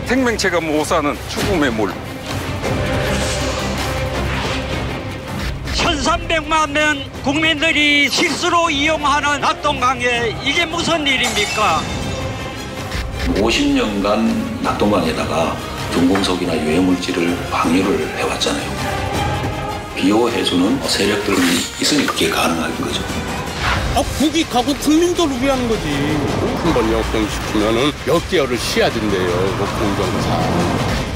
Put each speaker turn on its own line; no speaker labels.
생명체가 못 사는 죽음의 물.
1300만 명 국민들이 실수로 이용하는 낙동강에 이게 무슨 일입니까?
50년간 낙동강에다가 중금속이나 유해물질을 방류를 해왔잖아요. 비오해주는 세력들이 있으니 그게 가능한 거죠.
국이 가고 국민들을 위한 거지. 한 번 역병시키면은 몇 개월을 쉬어야 된대요. 공정사.